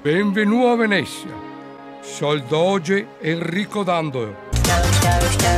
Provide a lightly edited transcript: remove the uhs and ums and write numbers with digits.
Benvenuto a Venezia. Sono il doge Enrico Dandolo.